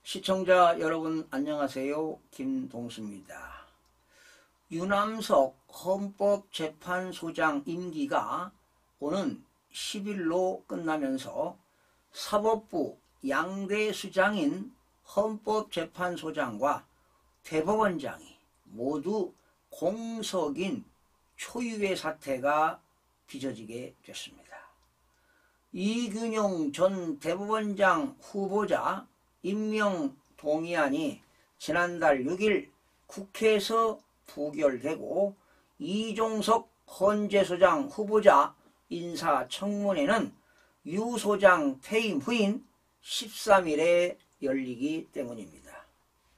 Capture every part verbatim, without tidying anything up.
시청자 여러분 안녕하세요. 김동수입니다. 유남석 헌법재판소장 임기가 오는 십 일로 끝나면서 사법부 양대 수장인 헌법재판소장과 대법원장이 모두 공석인 초유의 사태가 빚어지게 됐습니다. 이균용 전 대법원장 후보자 임명 동의안이 지난달 육 일 국회에서 부결되고 이종석 헌재소장 후보자 인사청문회는 유 소장 퇴임 후인 십삼 일에 열리기 때문입니다.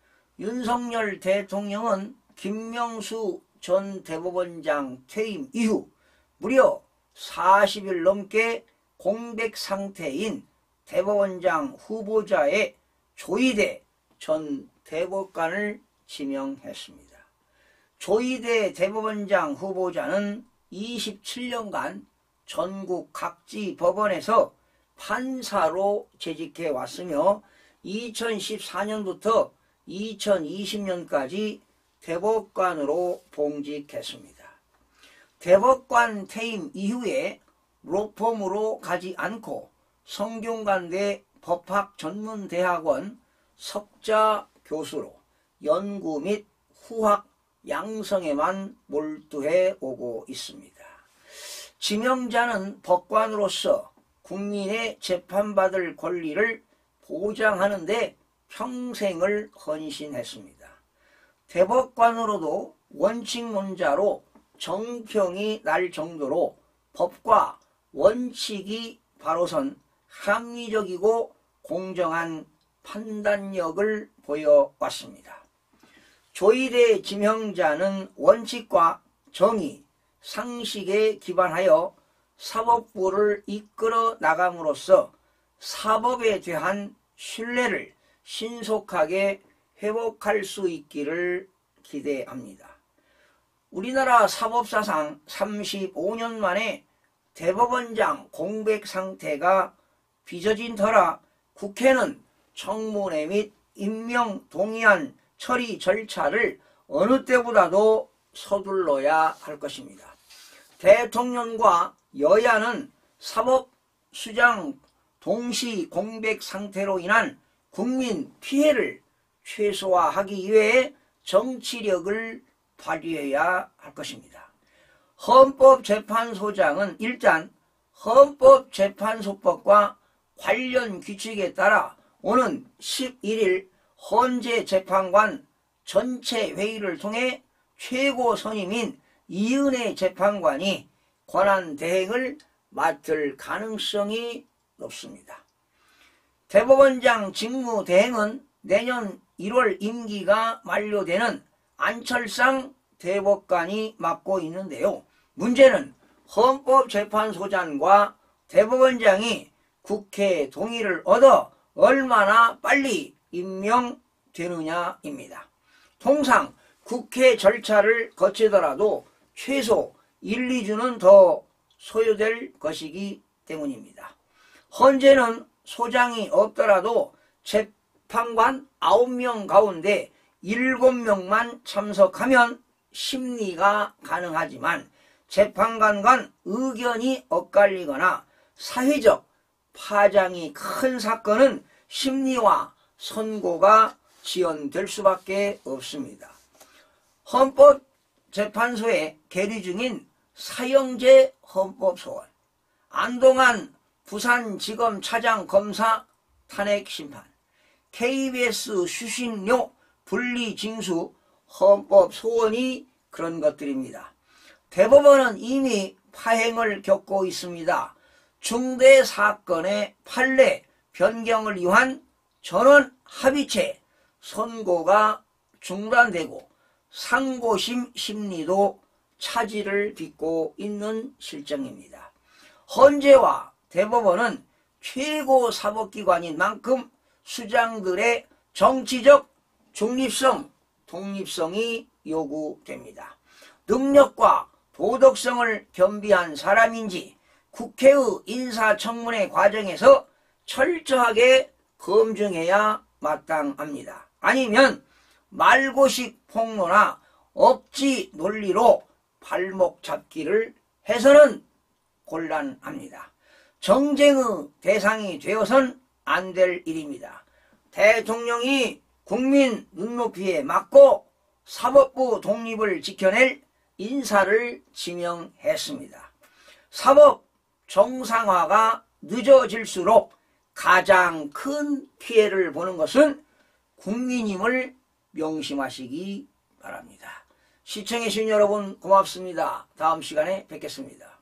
윤석열 대통령은 김명수 전 대법원장 퇴임 이후 무려 사십 일 넘게 공백 상태인 대법원장 후보자의 조희대 전 대법관을 지명했습니다. 조희대 대법원장 후보자는 이십칠 년간 전국 각지 법원에서 판사로 재직해 왔으며 이천십사 년부터 이천이십 년까지 대법관으로 봉직했습니다. 대법관 퇴임 이후에 로펌으로 가지 않고 성균관대 법학전문대학원 석자 교수로 연구 및 후학 양성에만 몰두해 오고 있습니다. 지명자는 법관으로서 국민의 재판받을 권리를 보장하는 데 평생을 헌신했습니다. 대법관으로도 원칙론자로 정평이 날 정도로 법과 원칙이 바로선 합리적이고 공정한 판단력을 보여왔습니다. 조희대 지명자는 원칙과 정의, 상식에 기반하여 사법부를 이끌어 나감으로써 사법에 대한 신뢰를 신속하게 회복할 수 있기를 기대합니다. 우리나라 사법사상 삼십오 년 만에 대법원장 공백 상태가 빚어진 터라 국회는 청문회 및 임명 동의안 처리 절차를 어느 때보다도 서둘러야 할 것입니다. 대통령과 여야는 사법수장 동시 공백 상태로 인한 국민 피해를 최소화하기 위해 정치력을 발휘해야 할 것입니다. 헌법재판소장은 일단 헌법재판소법과 관련 규칙에 따라 오는 십일 일 헌재재판관 전체 회의를 통해 최고 선임인 이은혜 재판관이 권한대행을 맡을 가능성이 높습니다. 대법원장 직무대행은 내년 일월 임기가 만료되는 안철상 대법관이 맡고 있는데요. 문제는 헌법재판소장과 대법원장이 국회 동의를 얻어 얼마나 빨리 임명되느냐입니다. 통상 국회 절차를 거치더라도 최소 일, 이 주는 더 소요될 것이기 때문입니다. 헌재는 소장이 없더라도 재판관 아홉 명 가운데 일곱 명만 참석하면 심리가 가능하지만 재판관 간 의견이 엇갈리거나 사회적 파장이 큰 사건은 심리와 선고가 지연될 수밖에 없습니다. 헌법재판소에 계류 중인 사형제 헌법소원, 안동환 부산지검차장 검사 탄핵심판, 케이비에스 수신료 분리징수 헌법소원이 그런 것들입니다. 대법원은 이미 파행을 겪고 있습니다. 중대 사건의 판례 변경을 위한 전원 합의체 선고가 중단되고 상고심 심리도 차질을 빚고 있는 실정입니다. 헌재와 대법원은 최고 사법기관인 만큼 수장들의 정치적 중립성, 독립성이 요구됩니다. 능력과 도덕성을 겸비한 사람인지 국회의 인사청문회 과정에서 철저하게 검증해야 마땅합니다. 아니면 말고식 폭로나 억지 논리로 발목 잡기를 해서는 곤란합니다. 정쟁의 대상이 되어선 안 될 일입니다. 대통령이 국민 눈높이에 맞고 사법부 독립을 지켜낼 인사를 지명했습니다. 사법 정상화가 늦어질수록 가장 큰 피해를 보는 것은 국민임을 명심하시기 바랍니다. 시청해주신 여러분 고맙습니다. 다음 시간에 뵙겠습니다.